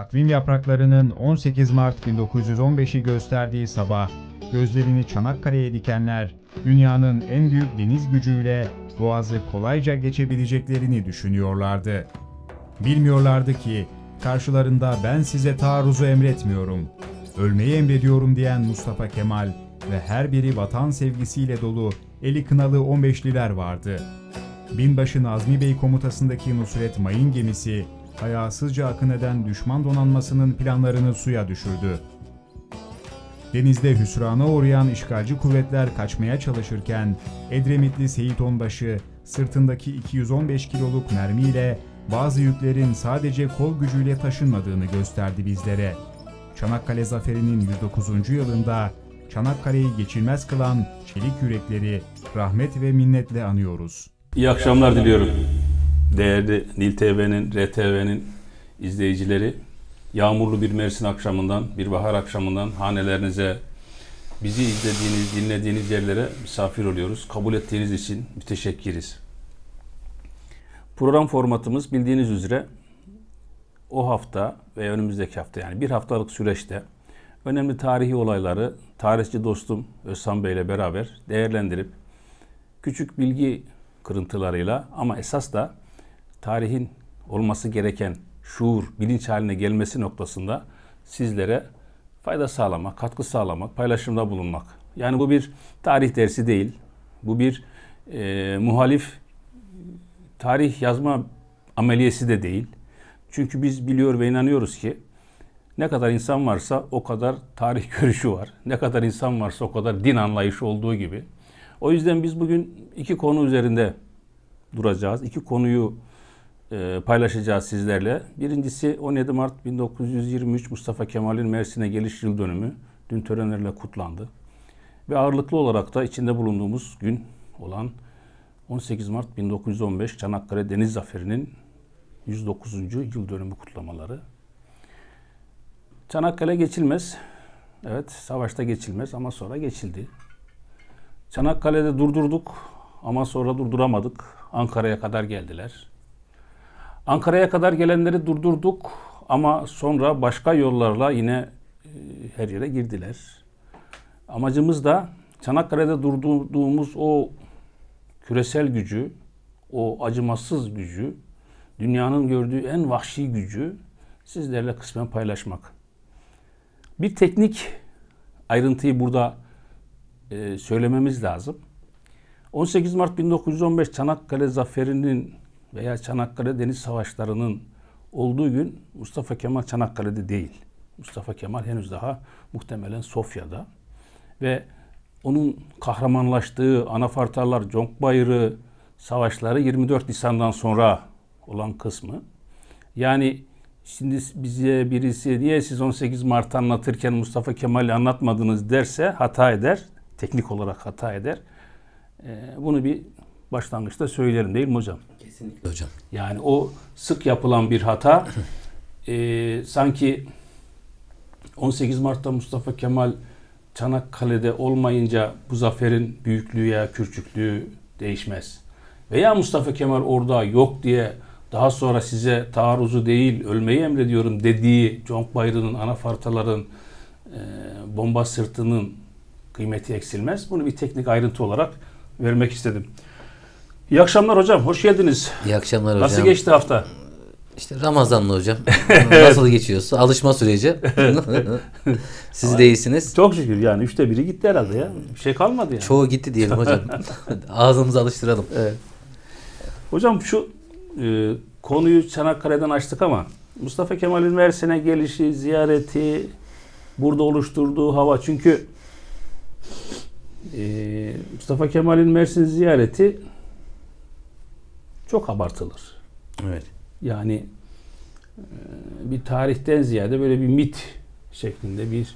takvim yapraklarının 18 Mart 1915'i gösterdiği sabah, gözlerini Çanakkale'ye dikenler, dünyanın en büyük deniz gücüyle Boğaz'ı kolayca geçebileceklerini düşünüyorlardı. Bilmiyorlardı ki, karşılarında ben size taarruzu emretmiyorum, ölmeyi emrediyorum diyen Mustafa Kemal ve her biri vatan sevgisiyle dolu eli kınalı 15'liler vardı. Binbaşı Nazmi Bey komutasındaki Nusret Mayın gemisi, hayasızca akın eden düşman donanmasının planlarını suya düşürdü. Denizde hüsrana uğrayan işgalci kuvvetler kaçmaya çalışırken, Edremitli Seyit Onbaşı sırtındaki 215 kiloluk mermiyle bazı yüklerin sadece kol gücüyle taşınmadığını gösterdi bizlere. Çanakkale Zaferi'nin 109. yılında Çanakkale'yi geçilmez kılan çelik yürekleri rahmet ve minnetle anıyoruz. İyi akşamlar diliyorum. Değerli Nil TV'nin, RTV'nin izleyicileri, yağmurlu bir Mersin akşamından, bir bahar akşamından hanelerinize, bizi izlediğiniz, dinlediğiniz yerlere misafir oluyoruz. Kabul ettiğiniz için müteşekkiriz. Program formatımız bildiğiniz üzere o hafta ve önümüzdeki hafta, yani bir haftalık süreçte önemli tarihi olayları tarihçi dostum Özhan Bey ile beraber değerlendirip küçük bilgi kırıntılarıyla ama esas da tarihin olması gereken şuur, bilinç haline gelmesi noktasında sizlere fayda sağlamak, katkı sağlamak, paylaşımda bulunmak. Yani bu bir tarih dersi değil, bu bir muhalif tarih yazma ameliyesi de değil. Çünkü biz biliyor ve inanıyoruz ki ne kadar insan varsa o kadar tarih görüşü var. Ne kadar insan varsa o kadar din anlayışı olduğu gibi. O yüzden biz bugün iki konu üzerinde duracağız. İki konuyu paylaşacağız sizlerle. Birincisi 17 Mart 1923 Mustafa Kemal'in Mersin'e geliş yıl dönümü dün törenlerle kutlandı. Ve ağırlıklı olarak da içinde bulunduğumuz gün olan 18 Mart 1915 Çanakkale Deniz Zaferi'nin 109. yıl dönümü kutlamaları. Çanakkale geçilmez. Evet, savaşta geçilmez ama sonra geçildi. Çanakkale'de durdurduk ama sonra durduramadık. Ankara'ya kadar geldiler. Ankara'ya kadar gelenleri durdurduk ama sonra başka yollarla yine her yere girdiler. Amacımız da Çanakkale'de durdurduğumuz o küresel gücü, o acımasız gücü, dünyanın gördüğü en vahşi gücü sizlerle kısmen paylaşmak. Bir teknik ayrıntıyı burada söylememiz lazım. 18 Mart 1915 Çanakkale Zaferi'nin veya Çanakkale Deniz Savaşları'nın olduğu gün Mustafa Kemal Çanakkale'de değil. Mustafa Kemal henüz daha muhtemelen Sofya'da ve onun kahramanlaştığı Anafartalar, Conkbayırı savaşları 24 Nisan'dan sonra olan kısmı. Yani şimdi bize birisi niye siz 18 Mart'ı anlatırken Mustafa Kemal'i anlatmadınız derse hata eder. Teknik olarak hata eder. Bunu bir başlangıçta söyleyelim değil mi hocam? Kesinlikle hocam. Yani o sık yapılan bir hata. Sanki 18 Mart'ta Mustafa Kemal Çanakkale'de olmayınca bu zaferin büyüklüğü ya küçüklüğü değişmez. Veya Mustafa Kemal orada yok diye daha sonra size taarruzu değil ölmeyi emrediyorum dediği Conkbayırı'nın, Anafartaların, bomba sırtının kıymeti eksilmez. Bunu bir teknik ayrıntı olarak vermek istedim. İyi akşamlar hocam, hoş geldiniz. İyi akşamlar hocam. Nasıl geçti hafta? İşte Ramazanlı hocam. Nasıl geçiyorsa alışma süreci. Siz de iyisiniz. Çok şükür yani 1/3 gitti herhalde ya. Bir şey kalmadı yani. Çoğu gitti diyelim hocam. Ağzımızı alıştıralım. Evet. Hocam şu konuyu Çanakkale'den açtık ama Mustafa Kemal'in Mersin'e gelişi, ziyareti, burada oluşturduğu hava, çünkü Mustafa Kemal'in Mersin ziyareti çok abartılır. Evet. Yani bir tarihten ziyade böyle bir mit şeklinde, bir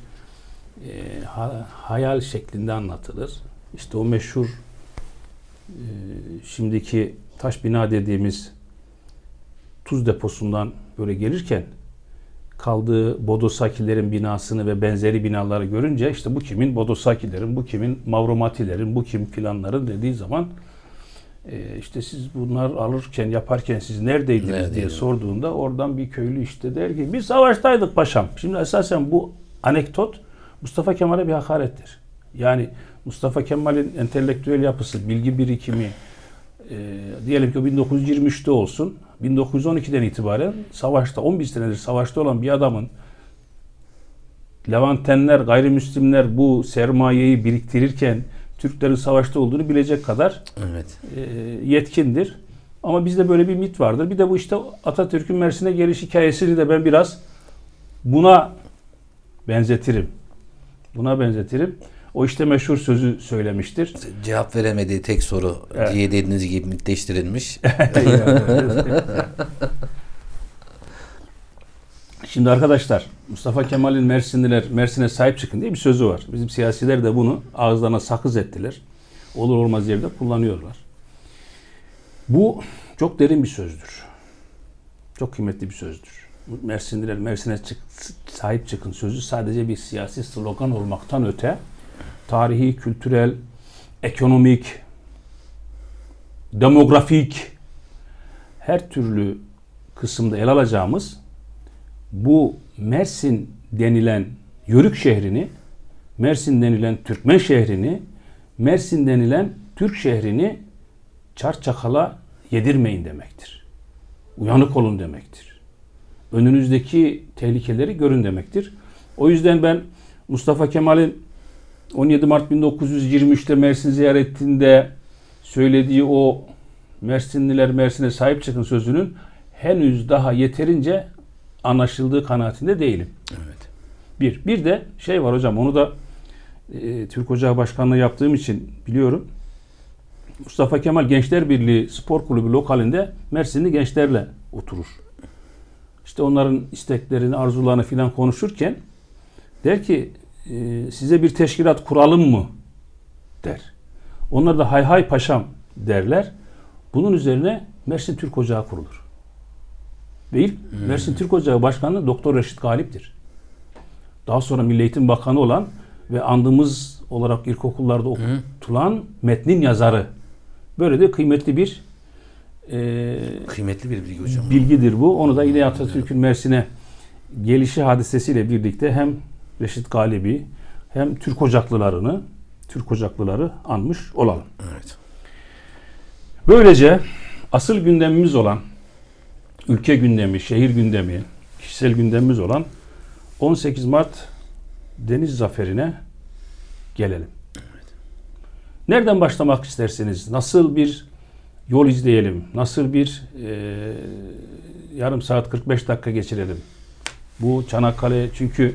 hayal şeklinde anlatılır. İşte o meşhur şimdiki taş bina dediğimiz tuz deposundan böyle gelirken kaldığı Bodosakilerin binasını ve benzeri binaları görünce işte bu kimin Bodosakilerin, bu kimin Mavromatilerin, bu kim filanların dediği zaman işte siz bunlar alırken, yaparken siz neredeydiniz diye sorduğunda oradan bir köylü işte der ki biz savaştaydık paşam. Şimdi esasen bu anekdot Mustafa Kemal'e bir hakarettir. Yani Mustafa Kemal'in entelektüel yapısı, bilgi birikimi diyelim ki 1923'te olsun, 1912'den itibaren savaşta, 11 senedir savaşta olan bir adamın Levantenler, gayrimüslimler bu sermayeyi biriktirirken Türklerin savaşta olduğunu bilecek kadar yetkindir. Ama bizde böyle bir mit vardır. Bir de bu işte Atatürk'ün Mersin'e geliş hikayesini de ben biraz buna benzetirim. O işte meşhur sözü söylemiştir. Cevap veremediği tek soru diye dediğiniz gibi mitleştirilmiş. Şimdi arkadaşlar, Mustafa Kemal'in Mersin'e sahip çıkın diye bir sözü var. Bizim siyasiler de bunu ağızlarına sakız ettiler. Olur olmaz yerde kullanıyorlar. Bu çok derin bir sözdür. Çok kıymetli bir sözdür. Mersinliler Mersin'e sahip çıkın sözü sadece bir siyasi slogan olmaktan öte tarihi, kültürel, ekonomik, demografik her türlü kısımda ele alacağımız bu Mersin denilen Yörük şehrini, Mersin denilen Türkmen şehrini, Mersin denilen Türk şehrini çarçakala yedirmeyin demektir. Uyanık olun demektir. Önünüzdeki tehlikeleri görün demektir. O yüzden ben Mustafa Kemal'in 17 Mart 1923'te Mersin ziyaretinde söylediği o Mersinliler Mersin'e sahip çıkın sözünün henüz daha yeterince anlaşıldığı kanaatinde değilim. Evet. Bir de şey var hocam, onu da Türk Ocağı Başkanlığı yaptığım için biliyorum. Mustafa Kemal Gençler Birliği Spor Kulübü lokalinde Mersinli gençlerle oturur. İşte onların isteklerini, arzularını filan konuşurken der ki size bir teşkilat kuralım mı der. Onlar da hay hay paşam derler. Bunun üzerine Mersin Türk Ocağı kurulur. Ve ilk Mersin Türk Ocağı Başkanı Doktor Reşit Galip'tir. Daha sonra Milli Eğitim Bakanı olan ve andımız olarak ilkokullarda okutulan metnin yazarı. Böyle de kıymetli bir bilgi hocam. Bilgidir bu. Onu da yine Atatürk'ün Mersin'e gelişi hadisesiyle birlikte hem Reşit Galip'i hem Türk Ocaklıları anmış olalım. Evet. Böylece asıl gündemimiz olan ülke gündemi, şehir gündemi, kişisel gündemimiz olan 18 Mart Deniz Zaferi'ne gelelim. Evet. Nereden başlamak isterseniz, nasıl bir yol izleyelim, nasıl bir yarım saat 45 dakika geçirelim. Bu Çanakkale, çünkü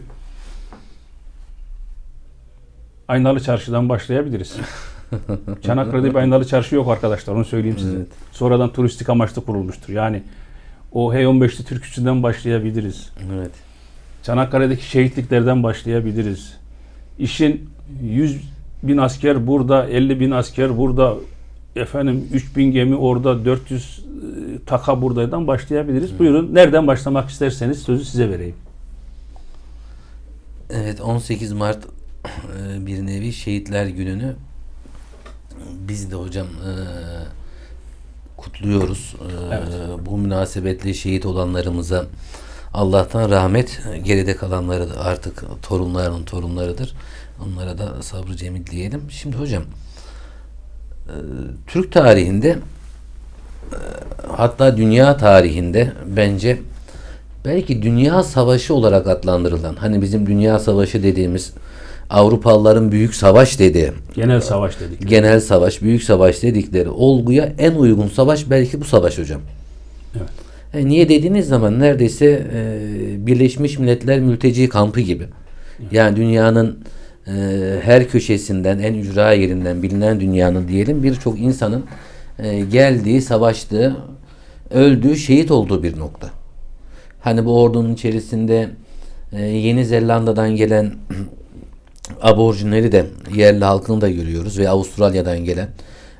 Aynalı Çarşı'dan başlayabiliriz. Çanakkale'de bir Aynalı Çarşı yok arkadaşlar, onu söyleyeyim size. Evet. Sonradan turistik amaçlı kurulmuştur. Yani o H15'li türküsünden başlayabiliriz. Evet. Çanakkale'deki şehitliklerden başlayabiliriz. İşin 100.000 asker burada, 50.000 asker burada, 3.000 gemi orada, 400 taka buradaydan başlayabiliriz. Buyurun, nereden başlamak isterseniz sözü size vereyim. Evet, 18 Mart bir nevi Şehitler Günü'nü biz de hocam kutluyoruz. Evet. Bu münasebetle şehit olanlarımıza Allah'tan rahmet, geride kalanları da artık torunlarının torunlarıdır. Onlara da sabrı cemil diyelim. Şimdi hocam Türk tarihinde hatta dünya tarihinde bence belki dünya savaşı olarak adlandırılan, hani bizim dünya savaşı dediğimiz Avrupalıların büyük savaş dediği, genel savaş dedik. Genel savaş, büyük savaş dedikleri olguya en uygun savaş belki bu savaş hocam. Evet. Niye dediğiniz zaman neredeyse Birleşmiş Milletler mülteci kampı gibi. Yani dünyanın her köşesinden, en ücra yerinden, bilinen dünyanın diyelim birçok insanın geldiği, savaştığı, öldüğü, şehit olduğu bir nokta. Hani bu ordunun içerisinde Yeni Zelanda'dan gelen aborjinleri de, yerli halkını da görüyoruz ve Avustralya'dan gelen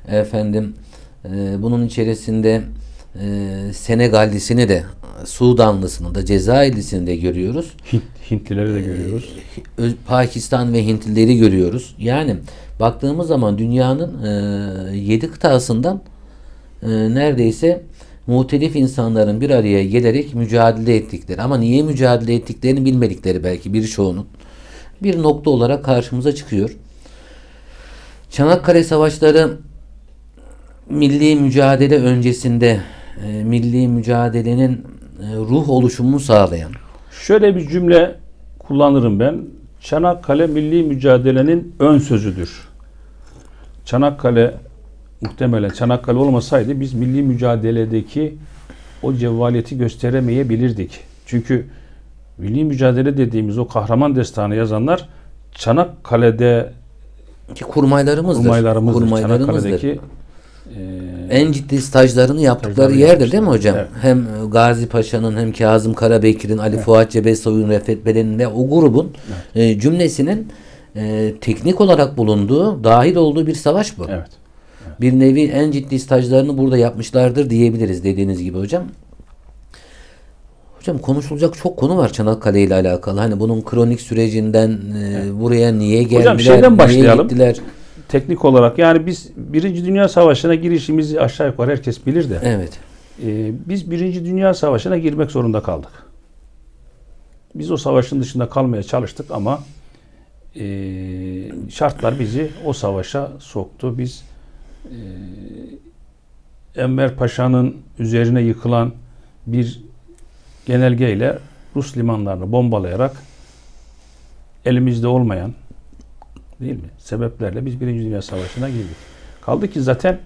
bunun içerisinde Senegallisini de, Sudanlısını da, Cezayirlisini de görüyoruz. Hintlileri de görüyoruz. Pakistan ve Hintlileri görüyoruz. Yani baktığımız zaman dünyanın 7 kıtasından neredeyse muhtelif insanların bir araya gelerek mücadele ettikleri ama niye mücadele ettiklerini bilmedikleri belki birçoğunun bir nokta olarak karşımıza çıkıyor. Çanakkale Savaşları milli mücadele öncesinde milli mücadelenin ruh oluşumunu sağlayan. Şöyle bir cümle kullanırım ben. Çanakkale milli mücadelenin ön sözüdür. Çanakkale muhtemelen Çanakkale olmasaydı biz milli mücadeledeki o cevvaliyeti gösteremeyebilirdik. Çünkü milli mücadele dediğimiz o kahraman destanı yazanlar Çanakkale'de kurmaylarımızdır. Çanakkale'deki en ciddi stajlarını yaptıkları yerdir değil mi hocam? Evet. Hem Gazi Paşa'nın hem Kazım Karabekir'in, Ali Fuat Cebesoy'un, Refet Belen'in ve o grubun cümlesinin teknik olarak bulunduğu, dahil olduğu bir savaş bu. Evet. Bir nevi en ciddi stajlarını burada yapmışlardır diyebiliriz dediğiniz gibi hocam. Hocam konuşulacak çok konu var Çanakkale ile alakalı. Hani bunun kronik sürecinden buraya niye geldiler, hocam şeyden niye başlayalım. gittiler? Teknik olarak yani biz Birinci Dünya Savaşı'na girişimizi aşağı yukarı herkes bilir de. Evet. Biz Birinci Dünya Savaşı'na girmek zorunda kaldık. Biz o savaşın dışında kalmaya çalıştık ama şartlar bizi o savaşa soktu. Biz Enver Paşa'nın üzerine yıkılan bir genelgeyle Rus limanlarını bombalayarak elimizde olmayan değil mi? Sebeplerle biz Birinci Dünya Savaşı'na girdik. Kaldı ki zaten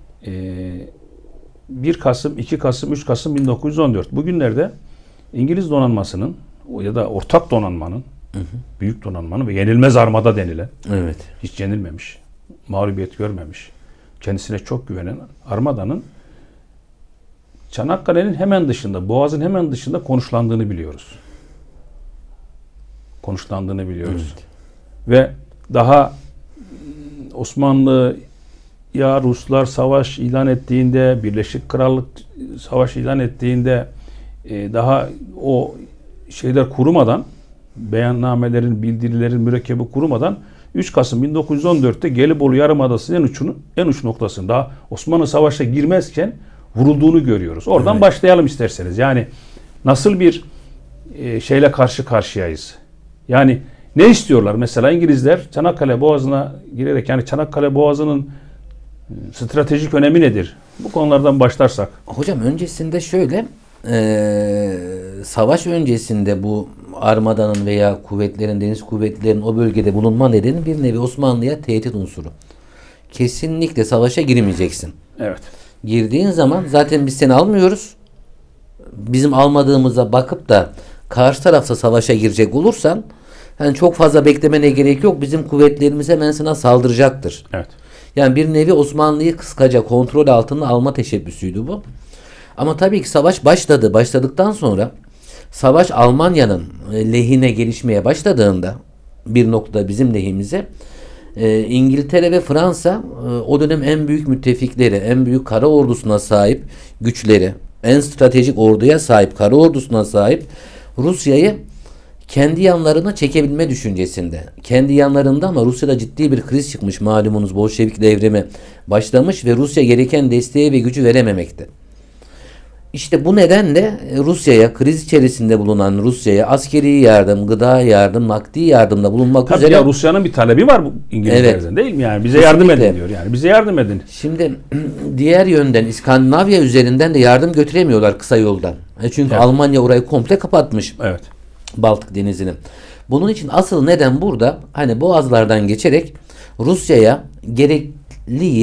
1 Kasım, 2 Kasım, 3 Kasım 1914. Bugünlerde İngiliz donanmasının ya da ortak donanmanın, büyük donanmanın ve yenilmez armada denilen, Evet. hiç yenilmemiş, mağlubiyet görmemiş, kendisine çok güvenen armadanın Çanakkale'nin hemen dışında, Boğaz'ın hemen dışında konuşlandığını biliyoruz. Evet. Ve daha Osmanlı'ya Ruslar savaş ilan ettiğinde, Birleşik Krallık savaş ilan ettiğinde daha o şeyler kurumadan, beyannamelerin, bildirilerin mürekkebi kurumadan 3 Kasım 1914'te Gelibolu Yarımadası'nın en uç noktasında daha Osmanlı savaşa girmezken vurulduğunu görüyoruz. Oradan başlayalım isterseniz. Yani nasıl bir şeyle karşı karşıyayız? Yani ne istiyorlar? Mesela İngilizler Çanakkale Boğazı'na girerek, yani Çanakkale Boğazı'nın stratejik önemi nedir? Bu konulardan başlarsak. Hocam öncesinde şöyle savaş öncesinde bu armadanın veya kuvvetlerin, deniz kuvvetlerinin o bölgede bulunma nedeni bir nevi Osmanlı'ya tehdit unsuru. Kesinlikle savaşa girmeyeceksin. Evet. Girdiğin zaman zaten biz seni almıyoruz. Bizim almadığımıza bakıp da karşı tarafta savaşa girecek olursan yani çok fazla beklemene gerek yok. Bizim kuvvetlerimiz hemen sana saldıracaktır. Evet. Yani bir nevi Osmanlı'yı kıskaca kontrol altına alma teşebbüsüydü bu. Ama tabii ki savaş başladı. Başladıktan sonra savaş Almanya'nın lehine gelişmeye başladığında bir noktada bizim lehimize İngiltere ve Fransa o dönem en büyük müttefikleri, en büyük kara ordusuna sahip güçleri, en stratejik orduya sahip, kara ordusuna sahip Rusya'yı kendi yanlarına çekebilme düşüncesinde. Kendi yanlarında ama Rusya'da ciddi bir kriz çıkmış, malumunuz Bolşevik devrimi başlamış ve Rusya gereken desteği ve gücü verememekte. İşte bu nedenle Rusya'ya, kriz içerisinde bulunan Rusya'ya askeri yardım, gıda yardım, nakdi yardımda bulunmak Tabii üzere. ya, Rusya'nın bir talebi var bu İngilizlerden, değil mi? Yani bize yardım edin diyor. Yani bize yardım edin. Şimdi diğer yönden İskandinavya üzerinden de yardım götüremiyorlar kısa yoldan. Çünkü Almanya orayı komple kapatmış. Evet. Baltık Denizi'ni. Bunun için asıl neden burada hani boğazlardan geçerek Rusya'ya gerekli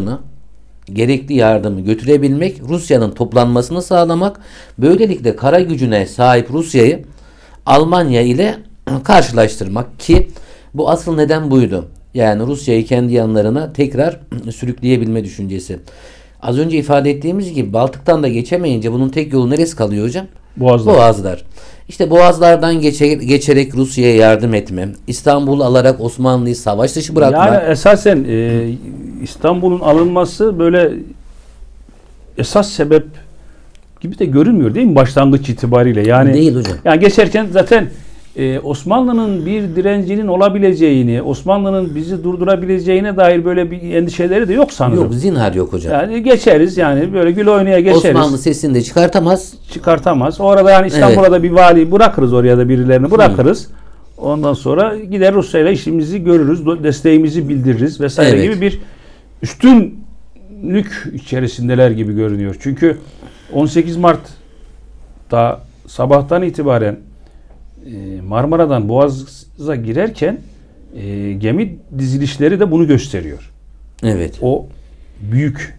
yardımı götürebilmek, Rusya'nın toplanmasını sağlamak, böylelikle kara gücüne sahip Rusya'yı Almanya ile karşılaştırmak ki bu asıl neden buydu. Yani Rusya'yı kendi yanlarına tekrar sürükleyebilme düşüncesi. Az önce ifade ettiğimiz gibi Baltık'tan da geçemeyince bunun tek yolu neresi kalıyor hocam? Boğazlar. İşte boğazlardan geçerek Rusya'ya yardım etme, İstanbul'u alarak Osmanlı'yı savaş dışı bırakma. Yani esasen İstanbul'un alınması böyle esas sebep gibi de görünmüyor değil mi başlangıç itibariyle? Yani değil hocam. Yani geçerken zaten Osmanlı'nın bir direncinin olabileceğini, Osmanlı'nın bizi durdurabileceğine dair böyle bir endişeleri de yok sanırım. Yok, zinhar yok hocam. Yani geçeriz yani böyle gül oynaya geçeriz. Osmanlı sesini de çıkartamaz. Çıkartamaz. Orada yani İstanbul'a da bir vali bırakırız, oraya da birilerini bırakırız. Ondan sonra gider Rusya'yla işimizi görürüz, desteğimizi bildiririz vesaire gibi bir üstünlük içerisindeler gibi görünüyor. Çünkü 18 Mart'ta sabahtan itibaren Marmara'dan Boğaz'a girerken gemi dizilişleri de bunu gösteriyor. Evet. O büyük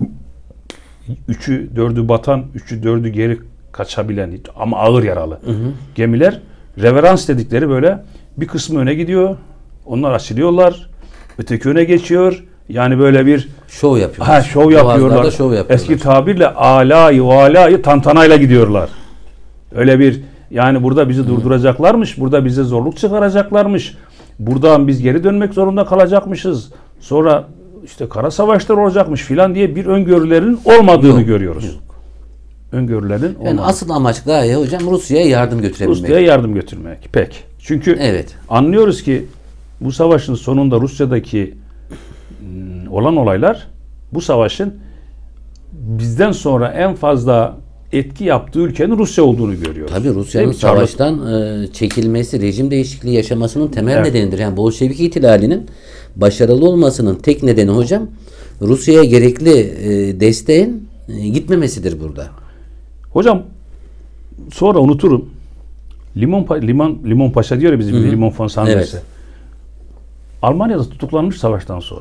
3'ü 4'ü batan, 3'ü 4'ü geri kaçabilen ama ağır yaralı gemiler reverans dedikleri böyle bir kısmı öne gidiyor. Onlar açılıyorlar. Öteki öne geçiyor. Yani böyle bir şov yapıyorlar. Şov yapıyorlar. Şov yapıyorlar. Eski tabirle alayı tantanayla gidiyorlar. Öyle bir yani burada bizi durduracaklarmış. Burada bize zorluk çıkaracaklarmış. Buradan biz geri dönmek zorunda kalacakmışız. Sonra işte kara savaşlar olacakmış filan diye bir öngörülerin olmadığını görüyoruz. Yok. Öngörülerin olmadığını. Yani asıl amaç gaye hocam Rusya'ya yardım götürebilmek. Rusya'ya yardım götürmek. Pek. Çünkü anlıyoruz ki bu savaşın sonunda Rusya'daki olan olaylar bu savaşın bizden sonra en fazla etki yaptığı ülkenin Rusya olduğunu görüyoruz. Tabii Rusya'nın savaştan çekilmesi, rejim değişikliği yaşamasının temel nedenidir. Yani Bolşevik ihtilalinin başarılı olmasının tek nedeni hocam Rusya'ya gerekli desteğin gitmemesidir burada. Hocam sonra unuturum. Limon Paşa diyor ya bizim Limon von Sanders'e. Evet. Almanya'da tutuklanmış savaştan sonra.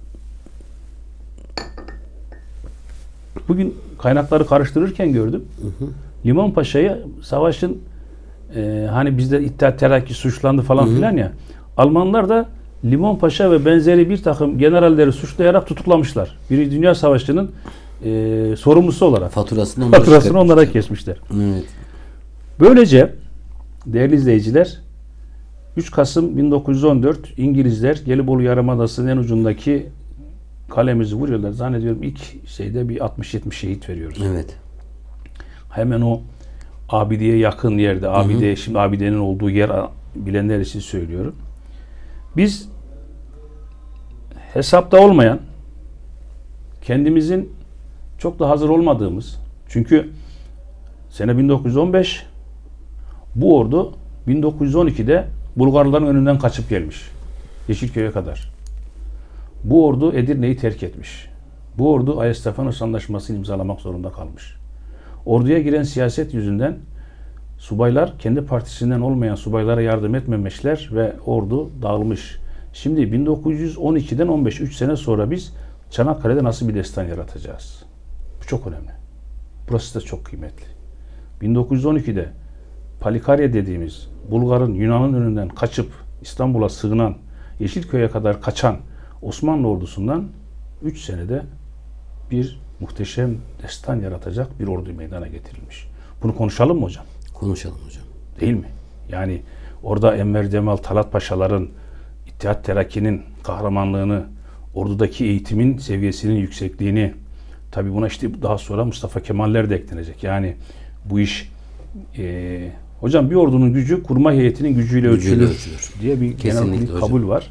Bugün kaynakları karıştırırken gördüm. Limon Paşa'yı savaşın hani bizde İttihat Terakki suçlandı falan filan ya. Almanlar da Limon Paşa ve benzeri bir takım generalleri suçlayarak tutuklamışlar. Birinci Dünya Savaşı'nın sorumlusu olarak. Faturasını onlara kesmişler. Evet. Böylece değerli izleyiciler 3 Kasım 1914 İngilizler Gelibolu Yarımadası'nın en ucundaki kalemizi vuruyorlar. Zannediyorum ilk şeyde bir 60-70 şehit veriyoruz. Evet. Hemen o Abide'ye yakın yerde, Abide, şimdi Abide'nin olduğu yer bilenler için söylüyorum. Biz hesapta olmayan, kendimizin çok da hazır olmadığımız, çünkü sene 1915 bu ordu 1912'de Bulgarların önünden kaçıp gelmiş. Yeşilköy'e kadar. Bu ordu Edirne'yi terk etmiş. Bu ordu Ayasofya Antlaşması'nı imzalamak zorunda kalmış. Orduya giren siyaset yüzünden subaylar kendi partisinden olmayan subaylara yardım etmemişler ve ordu dağılmış. Şimdi 1912'den 15, 3 sene sonra biz Çanakkale'de nasıl bir destan yaratacağız? Bu çok önemli. Burası da çok kıymetli. 1912'de Palikarya dediğimiz Bulgar'ın, Yunan'ın önünden kaçıp İstanbul'a sığınan, Yeşilköy'e kadar kaçan Osmanlı ordusundan 3 senede bir muhteşem destan yaratacak bir ordu meydana getirilmiş. Bunu konuşalım mı hocam? Konuşalım hocam. Değil mi? Yani orada Enver Cemal, Talat Paşaların, İttihat Terakki'nin kahramanlığını, ordudaki eğitimin seviyesinin yüksekliğini, tabii buna işte daha sonra Mustafa Kemaller de eklenecek. Yani bu iş hocam bir ordunun gücü kurmay heyetinin gücüyle ölçülür diye bir genel bir kabul var.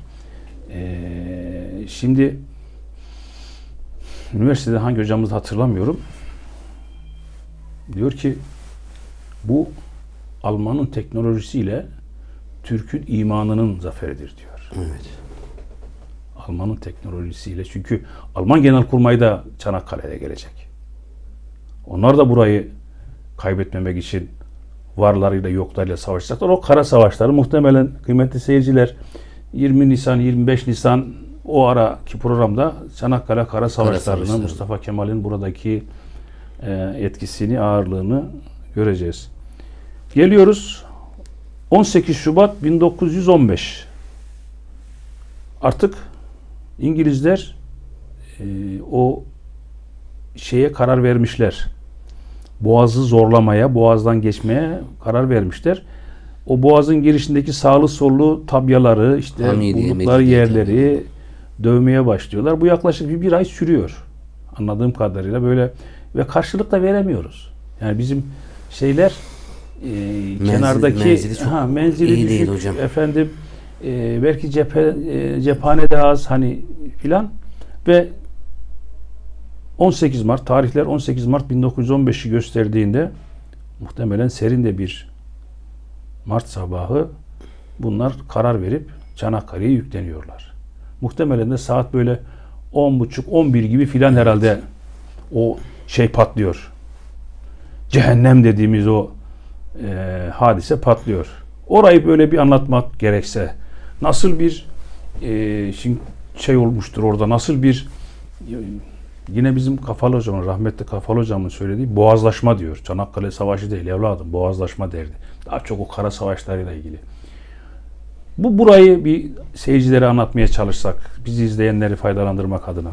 Şimdi üniversitede hangi hocamızı hatırlamıyorum. Diyor ki bu Alman'ın teknolojisiyle Türk'ün imanının zaferidir diyor. Evet. Alman'ın teknolojisiyle. Çünkü Alman Genelkurmay da Çanakkale'ye gelecek. Onlar da burayı kaybetmemek için varlarıyla yoklarıyla savaşacaklar. O kara savaşları muhtemelen kıymetli seyirciler 20 Nisan, 25 Nisan o araki programda Çanakkale Kara Savaşları'nın Mustafa Kemal'in buradaki etkisini, ağırlığını göreceğiz. Geliyoruz 18 Şubat 1915. Artık İngilizler o şeye karar vermişler. Boğazı zorlamaya, boğazdan geçmeye karar vermişler. O boğazın girişindeki sağlı sollu tabyaları, işte buldukları yerleri dövmeye başlıyorlar. Bu yaklaşık bir ay sürüyor. Anladığım kadarıyla böyle ve karşılık da veremiyoruz. Yani bizim şeyler kenardaki menzili çok menzili iyi düşük, değil hocam. efendim belki cephane de az hani filan ve 18 Mart tarihler 18 Mart 1915'i gösterdiğinde muhtemelen serin de bir Mart sabahı bunlar karar verip Çanakkale'ye yükleniyorlar. Muhtemelen de saat böyle 10.30-11 gibi filan herhalde o şey patlıyor. Cehennem dediğimiz o hadise patlıyor. Orayı böyle bir anlatmak gerekse nasıl bir şimdi şey olmuştur orada, nasıl bir yine bizim Kafalı hocamın, rahmetli Kafalı hocamın söylediği boğazlaşma diyor. Çanakkale Savaşı değil evladım, boğazlaşma derdi. Daha çok o kara savaşlarıyla ilgili. Burayı bir seyircilere anlatmaya çalışsak, bizi izleyenleri faydalandırmak adına.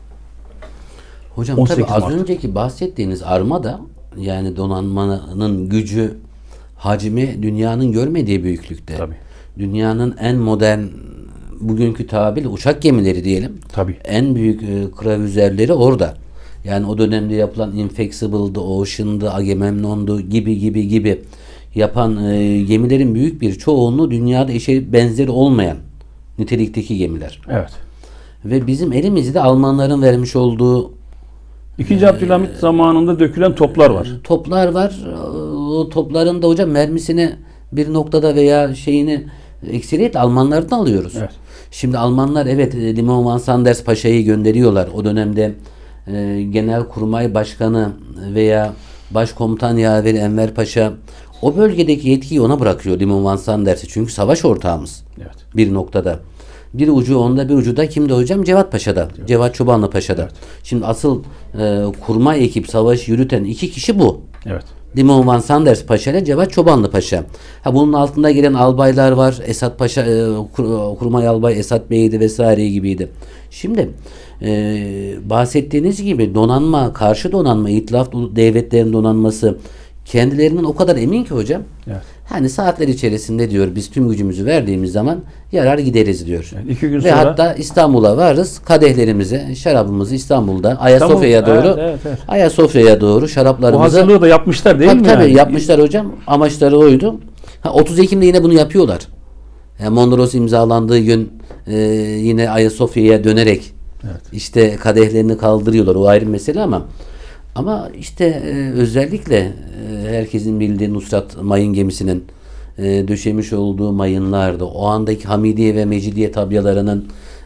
Hocam tabii az önceki bahsettiğiniz armada, yani donanmanın gücü, hacmi dünyanın görmediği büyüklükte. Tabii. Dünyanın en modern, bugünkü tabirle uçak gemileri diyelim. Tabii. En büyük kruvazörleri orada. Yani o dönemde yapılan Infexible'dı, Ocean'dı, Agamemnon'du gibi yapan gemilerin büyük bir çoğunluğu dünyada eşe benzeri olmayan nitelikteki gemiler. Evet. Ve bizim elimizde Almanların vermiş olduğu İkinci Abdülhamit zamanında dökülen toplar var. Toplar var. O topların da hocam mermisini bir noktada veya şeyini ekseriyetle Almanlardan alıyoruz. Evet. Şimdi Almanlar evet Limon van Sanders Paşa'yı gönderiyorlar. O dönemde Genelkurmay Başkanı veya Başkomutan Yaveri Enver Paşa o bölgedeki yetkiyi ona bırakıyor, Limon van Sanders'e. Çünkü savaş ortağımız. Evet. Bir noktada. Bir ucu onda, bir ucu da kimde hocam? Cevat Paşa'da. Evet. Cevat Çobanlı Paşa'da. Evet. Şimdi asıl kurmay ekip, savaşı yürüten iki kişi bu. Evet. Limon van Sanders Paşa ile Cevat Çobanlı Paşa. Bunun altında gelen albaylar var. Esat Paşa, kurmay albay Esat Bey'di vesaire gibiydi. Şimdi bahsettiğiniz gibi donanma, karşı donanma, itilaf devletlerin donanması kendilerinden o kadar emin ki hocam. Evet. Hani saatler içerisinde diyor biz tüm gücümüzü verdiğimiz zaman yarar gideriz diyor. Yani 2 gün ve sonra hatta İstanbul'a varız. Kadehlerimizi, şarabımızı İstanbul'da Ayasofya'ya doğru evet. Ayasofya'ya doğru şaraplarımızı. O hazırlığı da yapmışlar değil mi? Tabii yani? yapmışlar hocam. Amaçları oydu. 30 Ekim'de yine bunu yapıyorlar. Yani Mondros imzalandığı gün yine Ayasofya'ya dönerek işte kadehlerini kaldırıyorlar. O ayrı mesele ama işte özellikle herkesin bildiği Nusrat mayın gemisinin döşemiş olduğu mayınlarda o andaki Hamidiye ve Mecidiye tabyalarının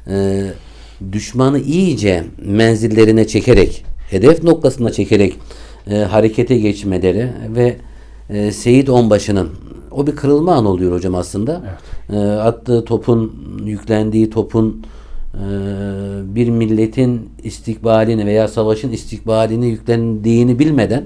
düşmanı iyice menzillerine çekerek, hedef noktasına çekerek harekete geçmeleri ve Seyit Onbaşı'nın o bir kırılma anı oluyor hocam aslında. Evet. Attığı topun, yüklendiği topun bir milletin istikbalini veya savaşın istikbalini yüklendiğini bilmeden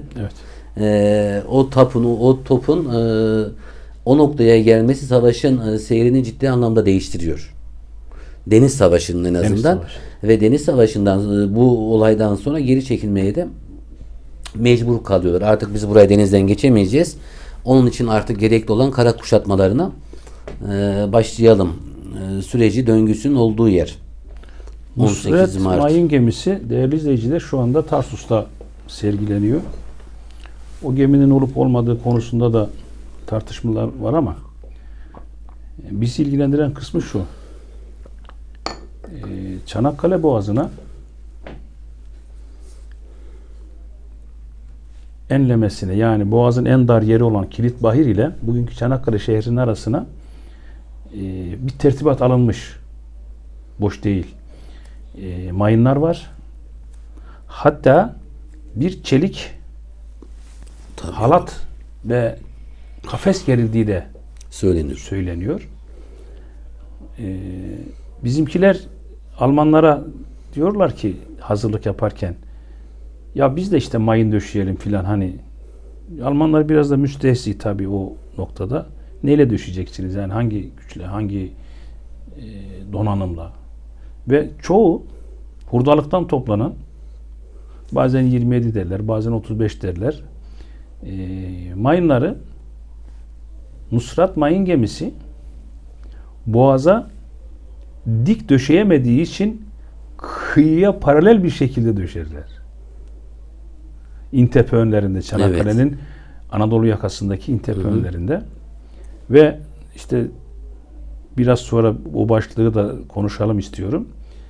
o topun o noktaya gelmesi savaşın seyrini ciddi anlamda değiştiriyor. Deniz Savaşı'nın en azından ve Deniz Savaşı'ndan bu olaydan sonra geri çekilmeye de mecbur kalıyorlar. Artık biz buraya denizden geçemeyeceğiz. Onun için artık gerekli olan kara kuşatmalarına başlayalım. Süreci, döngüsünün olduğu yer. Nusret mayın gemisi değerli izleyiciler şu anda Tarsus'ta sergileniyor. O geminin olup olmadığı konusunda da tartışmalar var ama bizi ilgilendiren kısmı şu. Çanakkale Boğazı'na enlemesine, yani Boğaz'ın en dar yeri olan Kilitbahir ile bugünkü Çanakkale şehrinin arasına bir tertibat alınmış. Boş değil. Mayınlar var. Hatta bir çelik halat ve kafes gerildiği de söyleniyor. Bizimkiler Almanlara diyorlar ki hazırlık yaparken ya biz de işte mayın döşeyelim filan, hani Almanlar biraz da müstehsi tabii o noktada. Neyle döşeyeceksiniz? Yani hangi güçle, hangi donanımla? Ve çoğu hurdalıktan toplanan, bazen 27 derler, bazen 35 derler, mayınları Nusrat mayın gemisi Boğaz'a dik döşeyemediği için kıyıya paralel bir şekilde döşerler. İntepe önlerinde Çanakkale'nin Anadolu yakasındaki İntep önlerinde ve işte biraz sonra o başlığı da konuşalım istiyorum.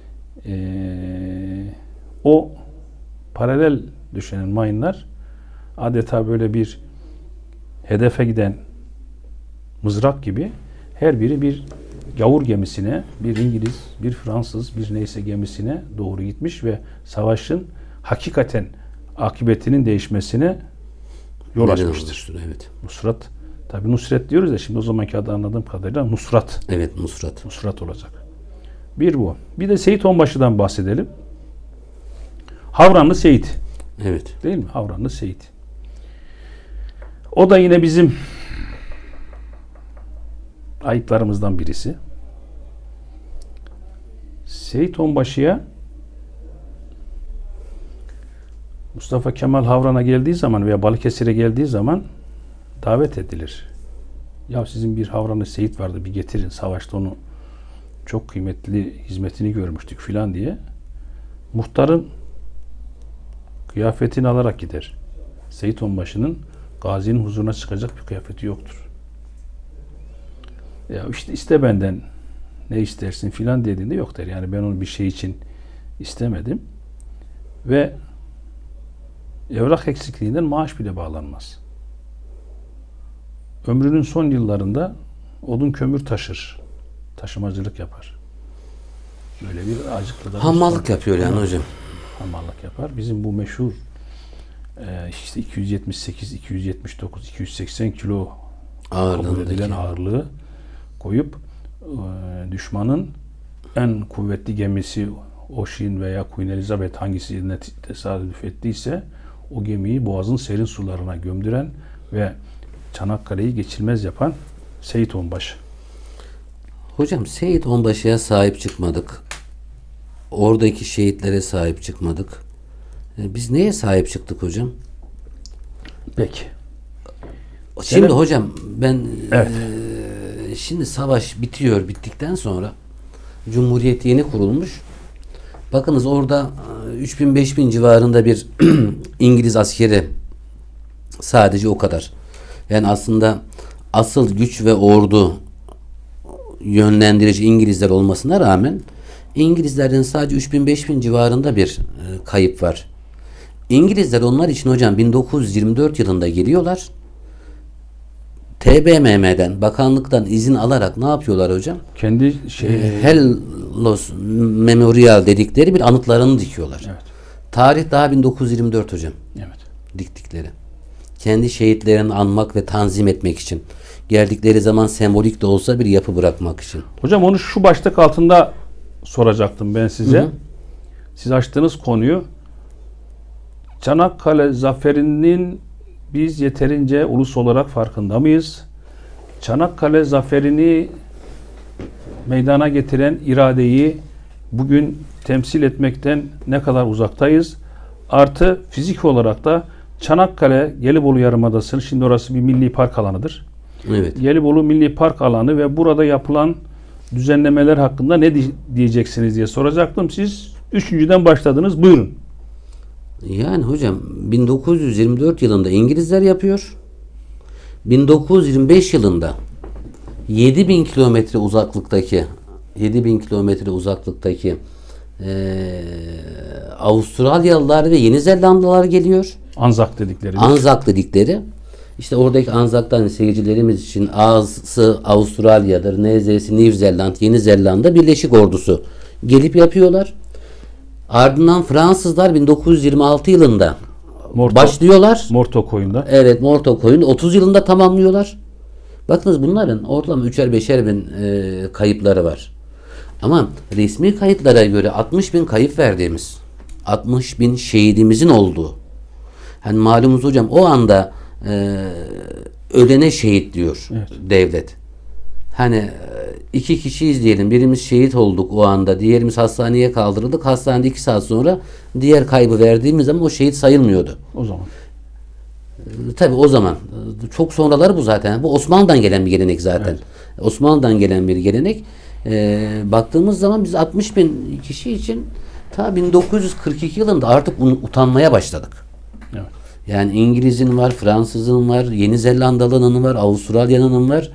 O paralel düşen mayınlar adeta böyle bir hedefe giden mızrak gibi her biri bir gavur gemisine, bir İngiliz, bir Fransız, bir neyse gemisine doğru gitmiş ve savaşın hakikaten akıbetinin değişmesine yol açmıştır. Evet. Nusrat, tabi Nusret diyoruz ya şimdi o zamanki adı anladığım kadarıyla Nusrat. Evet, Nusrat. Nusrat olacak. Bir bu. Bir de Seyit Onbaşı'dan bahsedelim. Havranlı Seyit. Evet. Değil mi? Havranlı Seyit. O da yine bizim ayıplarımızdan birisi. Seyit Onbaşı'ya Mustafa Kemal Havran'a geldiği zaman veya Balıkesir'e geldiği zaman davet edilir. Ya sizin bir Havranlı Seyit vardı, bir getirin, savaşta onu çok kıymetli hizmetini görmüştük filan diye. Muhtarın kıyafetini alarak gider. Seyit Onbaşı'nın gazinin huzuruna çıkacak bir kıyafeti yoktur. Ya işte iste benden ne istersin filan dediğinde yok der. Yani ben onu bir şey için istemedim. Ve evrak eksikliğinden maaş bile bağlanmaz. Ömrünün son yıllarında odun kömür taşır. Taşımacılık yapar. Böyle bir acıklı da Hammallık yapıyor yani hocam. Hammallık yapar. Bizim bu meşhur işte 278, 279, 280 kilo kabul edilen ağırlığı koyup düşmanın en kuvvetli gemisi Oşin veya Queen Elizabeth hangisine tesadüf ettiyse o gemiyi Boğaz'ın serin sularına gömdüren ve Çanakkale'yi geçilmez yapan Seyit Onbaşı. Hocam Seyit Onbaşı'ya sahip çıkmadık. Oradaki şehitlere sahip çıkmadık. Biz neye sahip çıktık hocam? Peki. Şimdi hocam ben evet. Şimdi savaş bitiyor. Bittikten sonra Cumhuriyet yeni kurulmuş. Bakınız orada 3000-5000 civarında bir İngiliz askeri, sadece o kadar. Yani aslında asıl güç ve ordu yönlendirici İngilizler olmasına rağmen İngilizlerden sadece 3000-5000 civarında bir kayıp var. İngilizler onlar için hocam 1924 yılında geliyorlar. TBMM'den, bakanlıktan izin alarak ne yapıyorlar hocam? Kendi Hellos Memorial dedikleri bir anıtlarını dikiyorlar. Evet. Tarih daha 1924 hocam. Evet. Diktikleri. Kendi şehitlerini anmak ve tanzim etmek için. Geldikleri zaman sembolik de olsa bir yapı bırakmak için. Hocam onu şu başlık altında soracaktım ben size. Hı hı. Siz açtığınız konuyu Çanakkale zaferinin biz yeterince ulus olarak farkında mıyız? Çanakkale zaferini meydana getiren iradeyi bugün temsil etmekten ne kadar uzaktayız? Artı fizik olarak da Çanakkale, Gelibolu Yarımadası, şimdi orası bir milli park alanıdır. Evet. Gelibolu Milli Park alanı ve burada yapılan düzenlemeler hakkında ne diyeceksiniz diye soracaktım. Siz 3.'den başladınız. Buyurun. Yani hocam 1924 yılında İngilizler yapıyor. 1925 yılında 7000 kilometre uzaklıktaki Avustralyalılar ve Yeni Zelandalılar geliyor. Anzak dedikleri. Anzak dedikleri. İşte oradaki Anzak'tan seyircilerimiz için A'sı Avustralya'dır, N'si New Zealand, Yeni Zelanda Birleşik Ordusu gelip yapıyorlar. Ardından Fransızlar 1926 yılında başlıyorlar. Mortokoyun'da. Evet, Mortokoyun 30 yılında tamamlıyorlar. Bakınız bunların ortalama 3'er 5'er bin kayıpları var. Ama resmi kayıtlara göre 60 bin kayıp verdiğimiz, 60 bin şehidimizin olduğu. Hani malumunuz hocam o anda ölene şehit diyor devlet. Hani 2 kişiyiz diyelim. Birimiz şehit olduk o anda. Diğerimiz hastaneye kaldırıldık. Hastanede 2 saat sonra diğer kaybı verdiğimiz zaman o şehit sayılmıyordu. O zaman. Tabii o zaman. Çok sonraları bu zaten. Bu Osmanlı'dan gelen bir gelenek zaten. Evet. Osmanlı'dan gelen bir gelenek. Baktığımız zaman biz 60 bin kişi için ta 1942 yılında artık utanmaya başladık. Evet. Yani İngiliz'in var, Fransız'ın var, Yeni Zelandalı'nın var, Avustralya'nın var.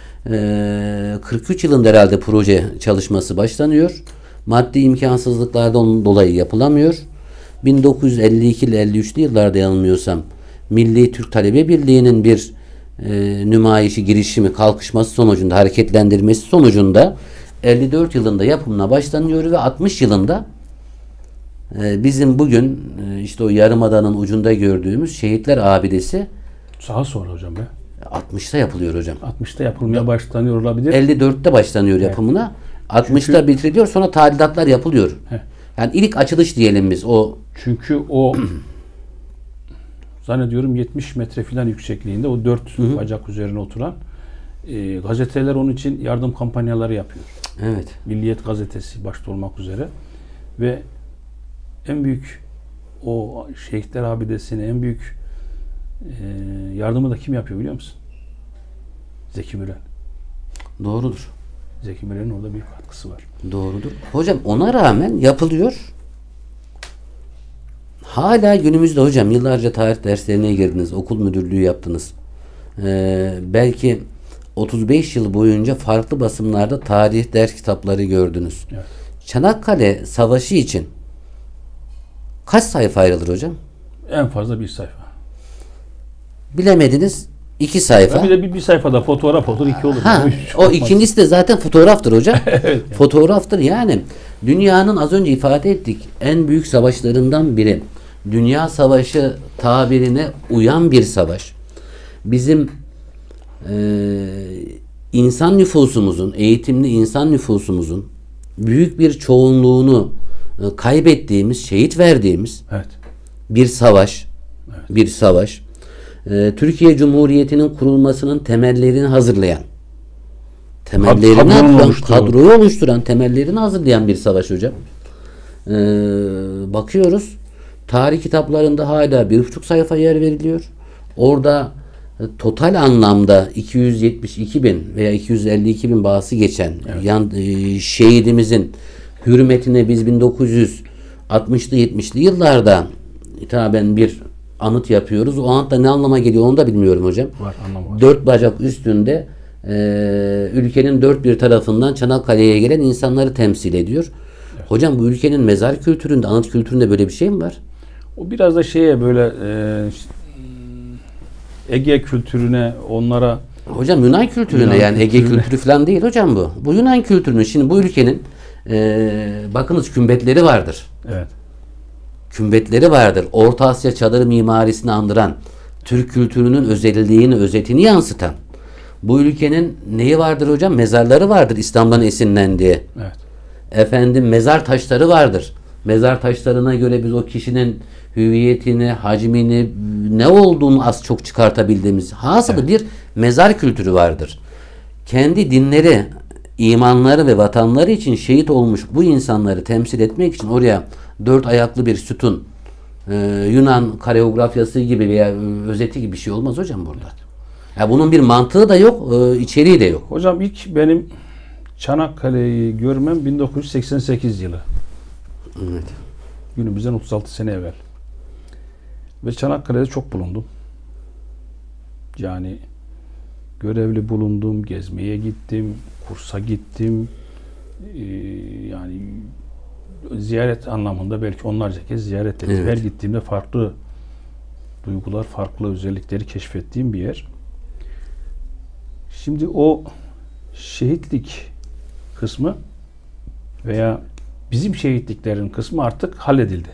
43 yılında herhalde proje çalışması başlanıyor. Maddi imkansızlıklardan dolayı yapılamıyor. 1952 ile 53'lü yıllarda yanılmıyorsam Milli Türk Talebe Birliği'nin bir nümayişi, girişimi, kalkışması sonucunda, hareketlendirmesi sonucunda 54 yılında yapımına başlanıyor ve 60 yılında bizim bugün işte o yarımadanın ucunda gördüğümüz Şehitler Abidesi Daha sonra hocam be. 60'ta yapılıyor hocam. 60'ta yapılmaya başlanıyor olabilir. 54'te başlanıyor yapımına. 60'ta bitiriliyor, sonra tadilatlar yapılıyor. Heh. Yani ilk açılış diyelim biz o. Çünkü o zannediyorum 70 metre falan yüksekliğinde o 4 bacak üzerine oturan gazeteler onun için yardım kampanyaları yapıyor. Evet. Milliyet gazetesi başta olmak üzere ve en büyük o Şehitler Abidesi'ne en büyük yardımı da kim yapıyor biliyor musun? Zeki Müren. Doğrudur. Zeki Müren'in orada büyük katkısı var. Doğrudur. Hocam ona rağmen yapılıyor. Hala günümüzde hocam yıllarca tarih derslerine girdiniz. Okul müdürlüğü yaptınız. Belki 35 yıl boyunca farklı basımlarda tarih ders kitapları gördünüz. Evet. Çanakkale Savaşı için kaç sayfa ayrılır hocam? En fazla bir sayfa. Bilemediniz 2 sayfa. Bir de bir sayfada fotoğraf olur, 2 olur. Ha, o ikincisi de zaten fotoğraftır hocam. Evet, yani. Fotoğraftır yani. Dünyanın az önce ifade ettik en büyük savaşlarından biri. Dünya Savaşı tabirine uyan bir savaş. Bizim insan nüfusumuzun, eğitimli insan nüfusumuzun büyük bir çoğunluğunu kaybettiğimiz, şehit verdiğimiz Evet. bir savaş. Evet. Bir savaş. Türkiye Cumhuriyeti'nin kurulmasının temellerini hazırlayan, kadroyu oluşturan, temellerini hazırlayan bir savaş hocam. Bakıyoruz, tarih kitaplarında hala 1,5 sayfa yer veriliyor. Orada total anlamda 272 bin veya 252 bin bahsi geçen şehidimizin hürmetine biz 1960'lı 70'li yıllarda hitaben bir anıt yapıyoruz. O anıt da ne anlama geliyor onu da bilmiyorum hocam. Var, anlamı var. 4 bacak üstünde ülkenin dört bir tarafından Çanakkale'ye gelen insanları temsil ediyor. Evet. Hocam bu ülkenin mezar kültüründe, anıt kültüründe böyle bir şey mi var? O biraz da böyle Ege kültürüne, onlara hocam Yunan kültürüne, yani Ege kültürü falan değil hocam bu. Bu Yunan kültürünün, şimdi bu ülkenin bakınız kümbetleri vardır. Evet. Kümbetleri vardır. Orta Asya çadır mimarisini andıran, Türk kültürünün özelliğini, özetini yansıtan. Bu ülkenin neyi vardır hocam? Mezarları vardır İslam'dan esinlendiği. Evet. Mezar taşları vardır. Mezar taşlarına göre biz o kişinin hüviyetini, hacmini, ne olduğunu az çok çıkartabildiğimiz hasılı bir mezar kültürü vardır. Kendi dinleri, imanları ve vatanları için şehit olmuş bu insanları temsil etmek için oraya 4 ayaklı bir sütun, Yunan koreografyası gibi veya özeti gibi bir şey olmaz hocam burada. Ya bunun bir mantığı da yok, içeriği de yok. Hocam ilk benim Çanakkale'yi görmem 1988 yılı. Evet. Günümüzden 36 sene evvel. Ve Çanakkale'de çok bulundum. Yani görevli bulundum, gezmeye gittim, kursa gittim. Yani ziyaret anlamında belki onlarca kez ziyaret ettim. Evet. Her gittiğimde farklı duygular, farklı özellikleri keşfettiğim bir yer. Şimdi o şehitlik kısmı veya bizim şehitliklerin kısmı artık halledildi.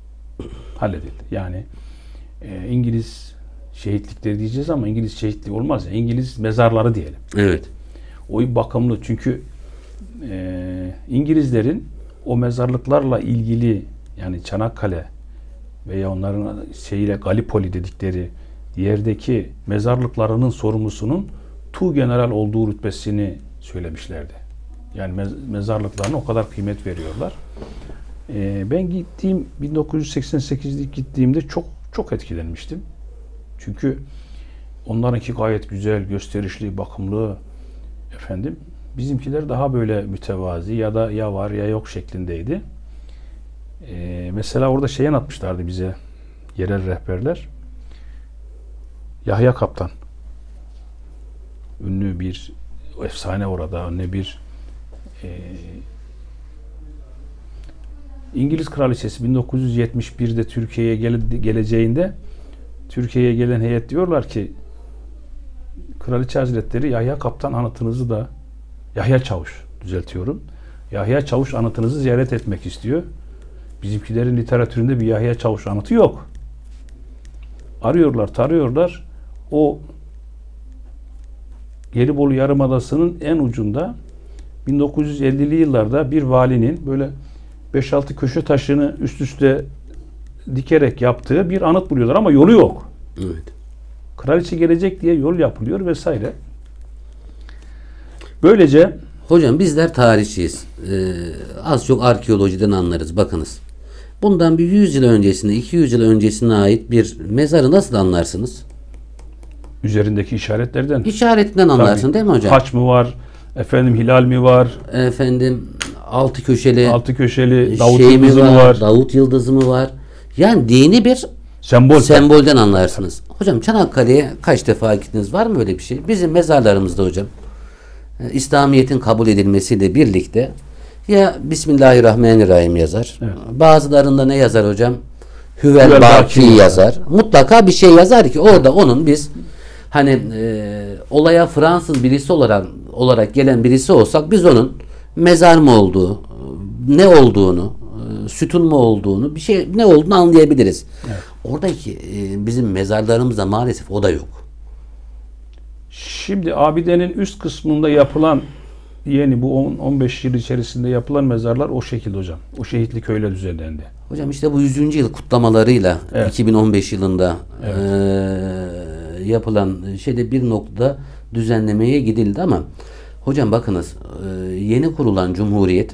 Yani İngiliz şehitlikleri diyeceğiz ama İngiliz şehitliği olmaz ya. İngiliz mezarları diyelim. Evet. O bakımlı çünkü İngilizlerin o mezarlıklarla ilgili, yani Çanakkale veya onların Gallipoli dedikleri yerdeki mezarlıklarının sorumlusunun Tuğgeneral olduğu rütbesini söylemişlerdi. Yani mezarlıklarına o kadar kıymet veriyorlar. Ben 1988'de gittiğimde çok etkilenmiştim. Çünkü onlarınki gayet güzel, gösterişli, bakımlı. Bizimkiler daha böyle mütevazi ya da ya var ya yok şeklindeydi. Mesela orada anlatmışlardı bize yerel rehberler. Yahya Kaptan. Ünlü bir efsane orada. Ünlü bir İngiliz kraliçesi 1971'de Türkiye'ye geleceğinde Türkiye'ye gelen heyet diyorlar ki Kraliçe Hazretleri Yahya Kaptan anıtınızı da Yahya Çavuş düzeltiyorum. Yahya Çavuş anıtınızı ziyaret etmek istiyor. Bizimkilerin literatüründe bir Yahya Çavuş anıtı yok. Arıyorlar, tarıyorlar. O Gelibolu Yarımadası'nın en ucunda 1950'li yıllarda bir valinin böyle 5-6 köşe taşını üst üste dikerek yaptığı bir anıt buluyorlar ama yolu yok. Evet. Kraliçe gelecek diye yol yapılıyor vesaire. Böylece Hocam bizler tarihçiyiz. Az çok arkeolojiden anlarız. Bakınız. Bundan bir 100 yıl öncesine, 200 yıl öncesine ait bir mezarı nasıl anlarsınız? üzerindeki işaretlerden İşaretinden anlarsın tabii, değil mi hocam? haç mı var? Efendim hilal mi var? Efendim altı köşeli Altı köşeli Davut şey mi yıldızı mı var? Davut yıldızı mı var? Yani dini bir Sembol. sembolden anlarsınız. Hocam Çanakkale'ye kaç defa gittiniz? Var mı öyle bir şey? Bizim mezarlarımızda hocam İslamiyet'in kabul edilmesiyle birlikte ya Bismillahirrahmanirrahim yazar. Evet. Bazılarında ne yazar hocam? Hüvel Hüvel Baki Baki yazar. Mutlaka bir şey yazar ki orada onun biz hani olaya Fransız birisi olarak gelen birisi olsak biz onun mezar mı olduğu, ne olduğunu, sütun mu olduğunu, bir şey ne olduğunu anlayabiliriz. Evet. Oradaki bizim mezarlarımızda maalesef o da yok. Şimdi abidenin üst kısmında yapılan yeni bu 10-15 yıl içerisinde yapılan mezarlar o şekilde hocam. O şehitlik öyle düzenlendi. Hocam işte bu 100. yıl kutlamalarıyla Evet. 2015 yılında yapılan şeyde bir noktada düzenlemeye gidildi ama hocam bakınız yeni kurulan Cumhuriyet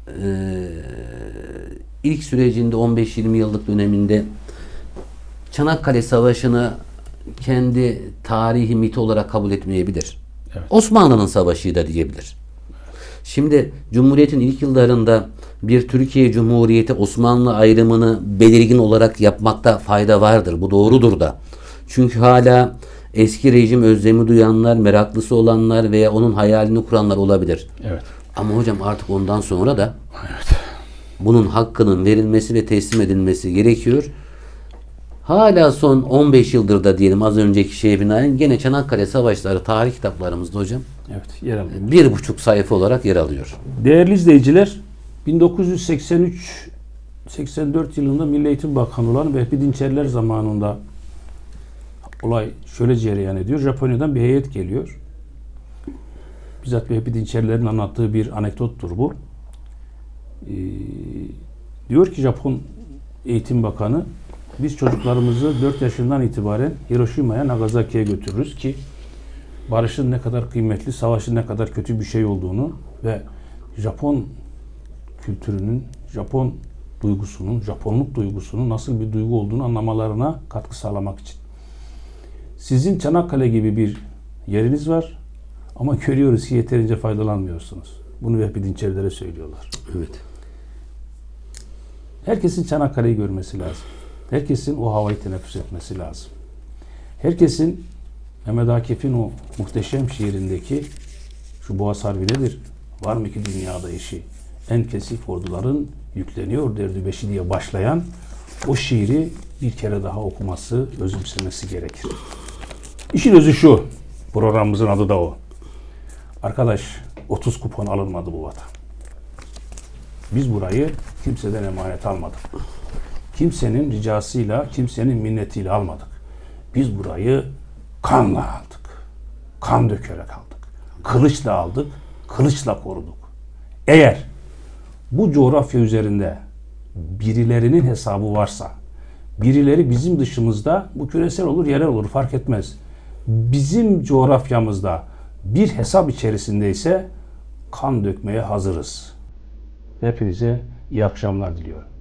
ilk sürecinde 15-20 yıllık döneminde Çanakkale Savaşı'nı kendi tarihi miti olarak kabul etmeyebilir. Evet. Osmanlı'nın savaşı da diyebilir. Şimdi Cumhuriyet'in ilk yıllarında bir Türkiye Cumhuriyeti Osmanlı ayrımını belirgin olarak yapmakta fayda vardır. Bu doğrudur da. Çünkü hala eski rejim özlemi duyanlar, meraklısı olanlar veya onun hayalini kuranlar olabilir. Evet. Ama hocam artık ondan sonra da bunun hakkının verilmesi ve teslim edilmesi gerekiyor. Hala son 15 yıldır da diyelim az önceki şeye binaen gene Çanakkale Savaşları tarih kitaplarımızda hocam Evet, yer alıyor. 1,5 sayfa olarak yer alıyor. Değerli izleyiciler, 1983-84 yılında Milli Eğitim Bakanı olan Vehbi Dinçerler zamanında olay şöyle cereyan ediyor. Japonya'dan bir heyet geliyor. Bizzat Vehbi Dinçerler'in anlattığı bir anekdottur bu. Diyor ki Japon Eğitim Bakanı, biz çocuklarımızı 4 yaşından itibaren Hiroşima'ya, Nagasaki'ye götürürüz ki barışın ne kadar kıymetli, savaşın ne kadar kötü bir şey olduğunu ve Japon kültürünün, Japon duygusunun, Japonluk duygusunun nasıl bir duygu olduğunu anlamalarına katkı sağlamak için. Sizin Çanakkale gibi bir yeriniz var ama görüyoruz ki yeterince faydalanmıyorsunuz. Bunu Vehbi Dinçerlere söylüyorlar. Evet. Herkesin Çanakkale'yi görmesi lazım. Herkesin o havayı teneffüs etmesi lazım. Herkesin Mehmet Akif'in o muhteşem şiirindeki şu Boğaz Harbi nedir? Var mı ki dünyada işi? En kesif orduların yükleniyor derdi beşi diye başlayan o şiiri bir kere daha okuması, özümsemesi gerekir. İşin özü şu. Programımızın adı da o. Arkadaş 30 kupon alınmadı bu vatan. Biz burayı kimseden emanet almadık. Kimsenin ricasıyla, kimsenin minnetiyle almadık. Biz burayı kanla aldık. Kan dökerek aldık. Kılıçla aldık. Kılıçla koruduk. Eğer bu coğrafya üzerinde birilerinin hesabı varsa, birileri bizim dışımızda, bu küresel olur, yerel olur fark etmez. Bizim coğrafyamızda bir hesap içerisindeyse kan dökmeye hazırız. Hepinize iyi akşamlar diliyorum.